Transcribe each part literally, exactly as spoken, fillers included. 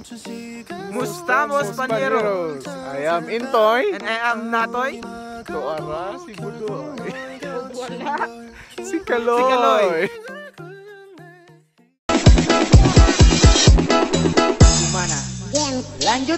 Mustamos Paneros. I am Intoy. And I am Natoy. Ito ara si Budoy. Wala. Si Kaloy. Si Kaloy. Gimana? Lanjut.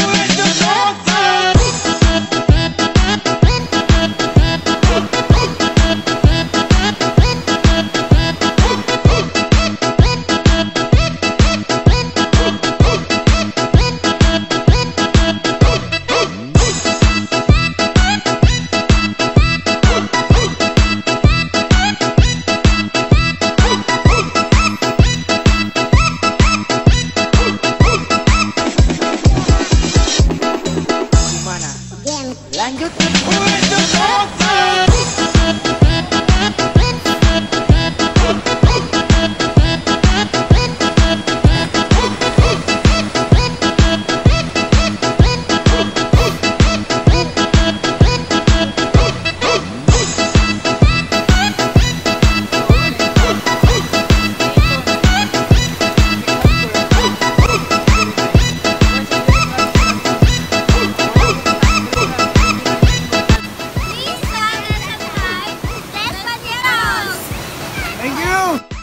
Lanjut. Thank you.